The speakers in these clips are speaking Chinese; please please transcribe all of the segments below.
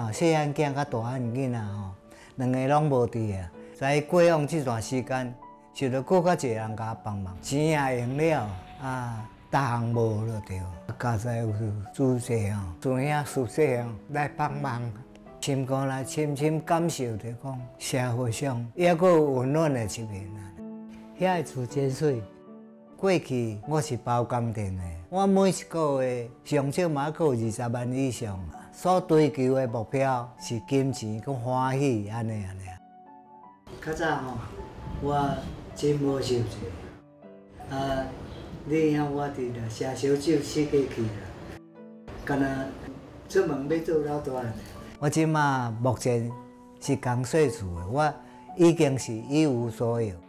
吼，细汉囝甲大汉囡仔吼，两个拢无伫啊。在过往这段时间，受到更较侪人甲我帮忙，钱也用了啊，逐项无就对。加在有主席吼，主兄、书记吼来帮忙，心肝来深深感受着讲社会上也阁有温暖的一面啊。遐个厝真水。过去我是包工程的，我每一个月上少嘛阁有20万以上，所追求的目标是金钱佮欢喜安尼。较早吼，我真无受罪，你兄我伫啦，吃烧酒四界去啦，干那出门要做老大呢。我即马目前是刚细厝的，我已经是一无所有。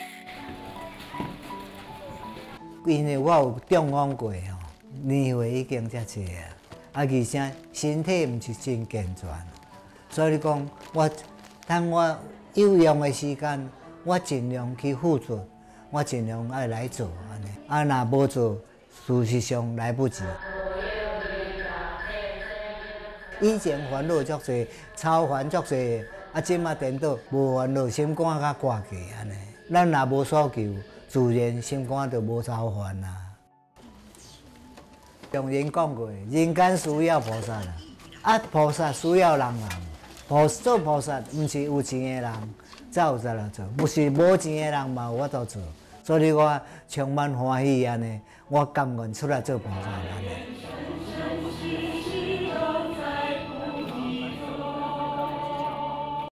因为我有中风过吼，年岁已经遮济啊，而且身体毋是真健全，所以讲当我有用的时间，我尽量去付出，我尽量爱来做安尼。若无做，事实上来不及。以前烦恼足济，操烦足济，即马颠倒无烦恼，心肝较挂起安尼。咱若无所求。自然心肝就无操烦啦。常言讲过，人间需要菩萨啦，菩萨需要人。做菩萨毋是有钱的人才有在啦做，不是无钱的人嘛有法度做。所以我充满欢喜安尼，我甘愿出来做菩萨安尼。